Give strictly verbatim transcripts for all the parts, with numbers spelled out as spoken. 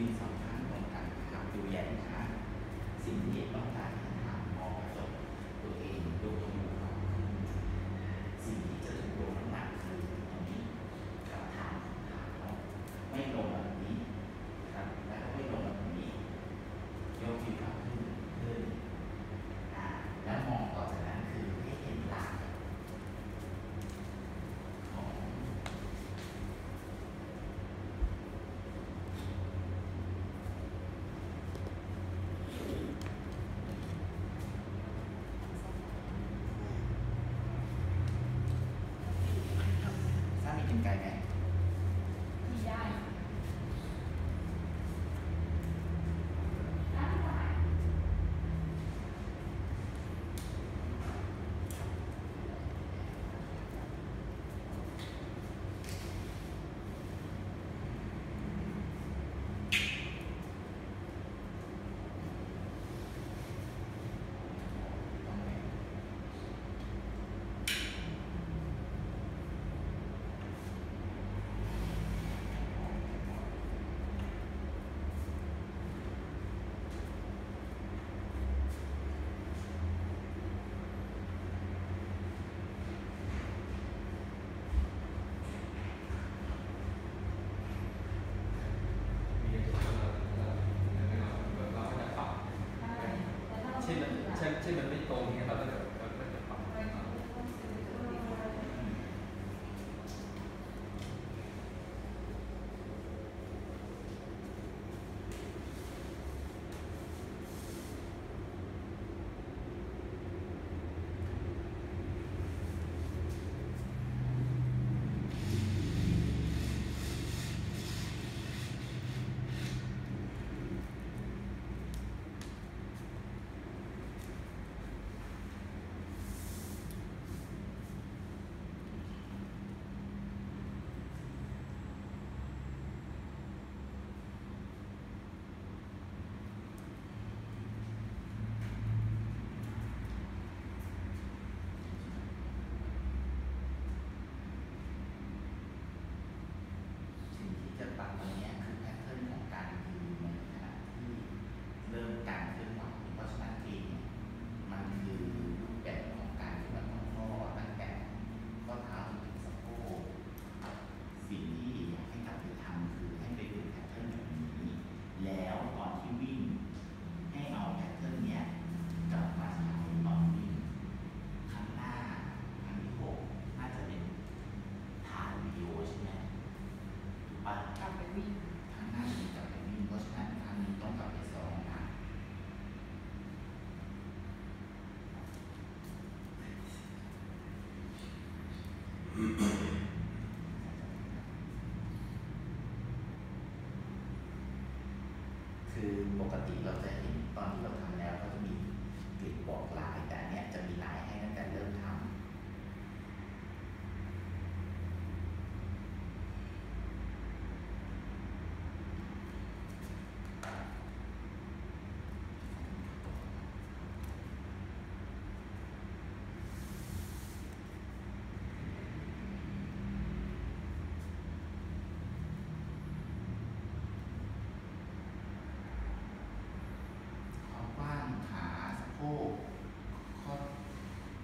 นสองข้างตรงกันนะครับดูแย้มนะสิ่งที่ต้องการให้ทำมองกระจกตัวเองดูจมูกเราสิ่งที่จะถูกลงน้ำหนักคือตรงนี้กับฐานของขาไม่ลงแบบนี้ครับแล้วก็ไม่ลงแบบนี้ยกขีดขึ้นขึ้นอ่าแล้วมองต่อจากนั้นคือให้เห็นหลักของถ้ามีกรรไกรไหมมีได้เช่นเช่นมันไม่ตรงเนี่ยเราก็จะเราก็จะปรับจะปรับตรงนี้คือแพทเทิร์นของการยืนในขณะที่เริ่มการเคลื่อนไหวเพราะฉะนั้นเองมันคือรูปแบบของการที่มันต้องข้อตั้งแต่ข้อเท้าจนถึงสะโพกสิ่งที่อยากให้กลับไปทำคือให้ไปดูแพทเทิร์นแบบนี้แล้วตอนที่วิ่งให้เอาแพทเทิร์นเนี้ยกลับมาใช้ตอนวิ่งครั้งหน้าครั้งที่หกน่าจะเป็นฐานวิดีโอใช่ไหมกลับไปวิ่งทางหน้าจะกลับไปวิ่งเพราะฉะนั้นทางนี้ต้องกลับไปสองนะคือปกติเราจะเห็นตอนที่เราทำแล้วก็จะมีกลิ่นบอกลายแต่เนี้ยจะมีลายให้ตั้งแต่เริ่มทำขาสะโพกข้อ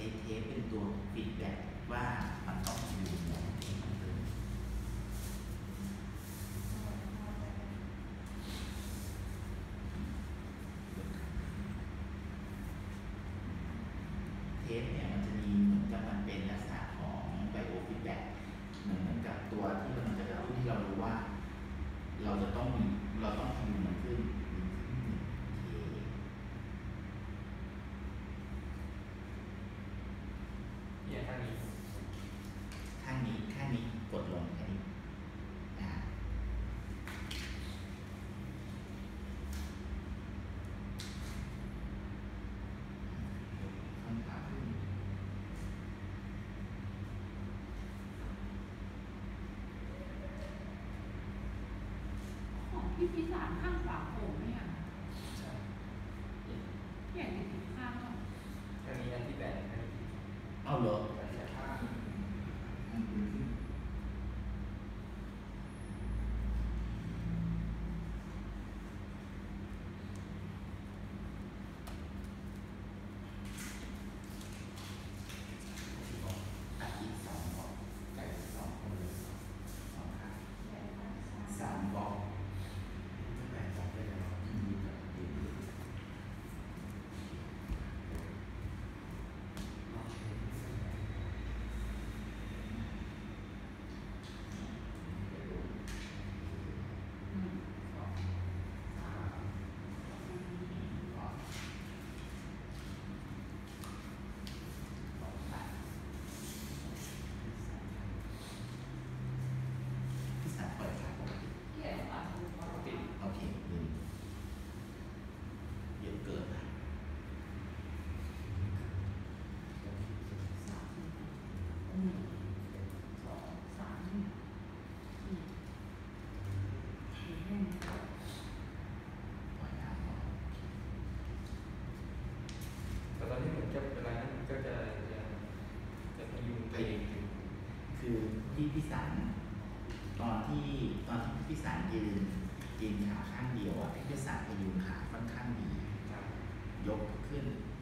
ช้เทปเป็นตัวฟีดแบ็กว่ามันต้องอยู่หมดที่มันเป็นเทปเนี่ยมันจะมีเหมือนกับมันเป็นลักษณะของไบโอฟีดแบ็กเหมือนเหมือนกับตัวที่มันจะกระตุ้นให้เรารู้ว่า เราจะต้องมีเราต้องทำมันขึ้นเนี่ยท่านี้ข้างนี้ข้างนี้กดลงแค่นี้นะข้างขวาขึ้นของพี่พิสารข้างขวาโผล่ไหมอ่ะใช่พี่อยากจะติดข้างอ่ะท่านี้อันที่แปดอันที่เอาเหรออันที่ห้าอันนี้ขึ้นตัดอีกสองบล็อกใส่สองคนเลยสองข้างสามบล็อกแปดสองได้แล้วอืมกับเดี๋ยวดูเดี๋ยวดูอืมสองสามสองสองแปดพี่สันเปิดขาปกติพี่อยากจะตัดดูก่อนปิดโอเคลืมเยอะเกินสามอืมสองสามอืมอืมอืมปล่อยน้ำออกแต่ตอนนี้เหมือนกับเวลานั้นมันก็จะจะจะพยุงตัวเองอยู่คือพี่พิสันตอนที่ตอนที่พี่พิสันยืนยืนขาข้างเดียวอ่ะพี่พิสันพยุงขาค่อนข้างดีครับยกขึ้น